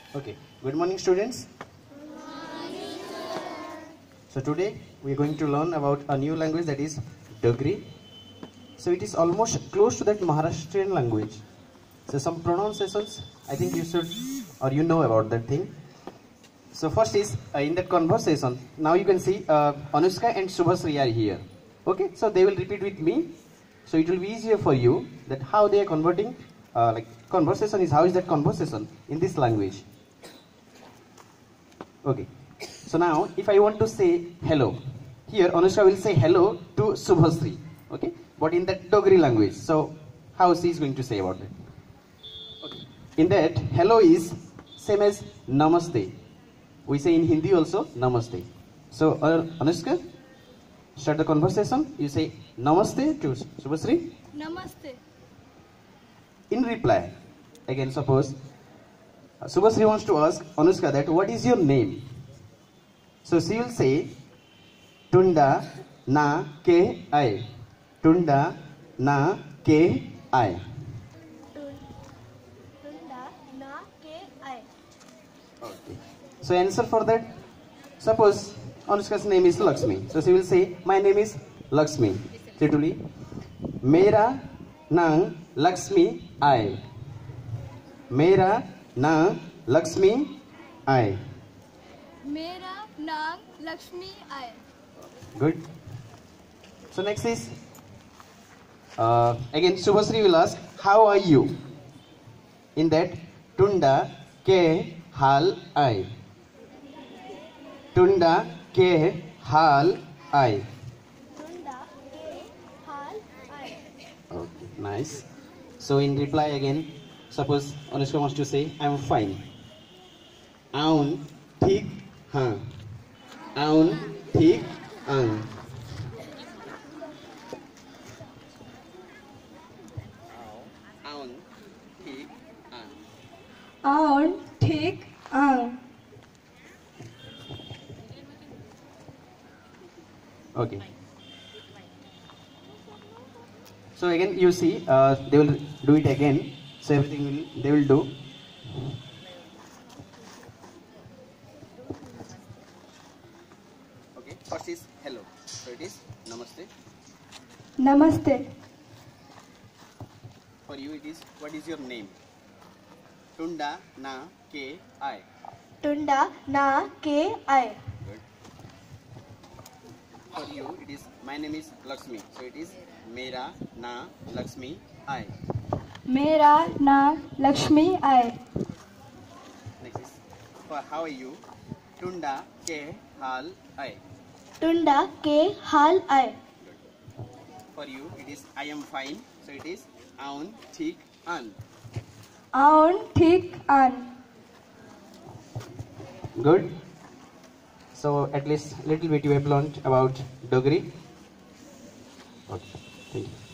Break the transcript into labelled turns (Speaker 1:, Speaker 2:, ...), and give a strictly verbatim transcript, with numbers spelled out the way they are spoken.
Speaker 1: Okay, good morning students. Good morning, so today we are going to learn about a new language, that is Dogri. So it is almost close to that Maharashtrian language. So some pronunciations I think you should or you know about that thing. So first is uh, in that conversation, now you can see uh, Anushka and Subhasri are here. Okay, so they will repeat with me. So it will be easier for you that how they are converting, uh, like conversation is how is that conversation in this language. Okay, so now if I want to say hello, here Anushka will say hello to Subhasri. Okay, but in that Dogri language. So how she is going to say about it? Okay, in that hello is same as namaste. We say in Hindi also namaste. So uh, Anushka, start the conversation. You say namaste to Subhasri.
Speaker 2: Namaste.
Speaker 1: In reply, again suppose uh, Subhasri wants to ask Anushka that what is your name? So she will say Tunda na ke ai. Tunda na ke ai.
Speaker 2: Tunda na ke ai.
Speaker 1: Okay. So answer for that. Suppose Anushka's name is Lakshmi. So she will say, my name is Lakshmi. Literally, Mera nang Lakshmi ai. Mera nang Lakshmi ai.
Speaker 2: Mera naam Lakshmi ai.
Speaker 1: Good. So next is, uh, again Subhasri will ask, how are you? In that, Tunda ke hal ai. Tunda ke hal ai.
Speaker 2: Tunda ke hal ai.
Speaker 1: Okay, nice. So in reply again, suppose Anushka wants to say, I am fine. Aun thik haan. Aun thik ang. Aun thik ang.
Speaker 2: Aun thik ang.
Speaker 1: Okay. So again you see, uh, they will do it again. So everything will they will do. Okay. First is hello. So it is namaste.
Speaker 2: Namaste.
Speaker 1: For you it is, what is your name? Tunda na ke ai.
Speaker 2: Tunda na ke ai.
Speaker 1: Good. For you it is, my name is Lakshmi. So it is Mera na Lakshmi ai.
Speaker 2: Mera naam Lakshmi ai.
Speaker 1: Next is, for how are you? Tunda ke hal ai.
Speaker 2: Tunda ke hal ai.
Speaker 1: Good. For you it is, I am fine. So it is aun thik an.
Speaker 2: Aun thik an.
Speaker 1: Good. So at least little bit you have learned about Dogri. Okay. Thank you.